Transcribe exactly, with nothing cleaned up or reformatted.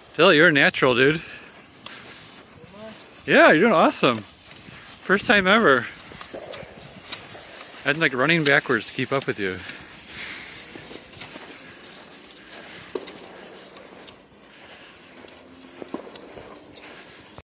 Dylan, you're a natural, dude. Yeah, you're doing awesome. First time ever. I'm like running backwards to keep up with you.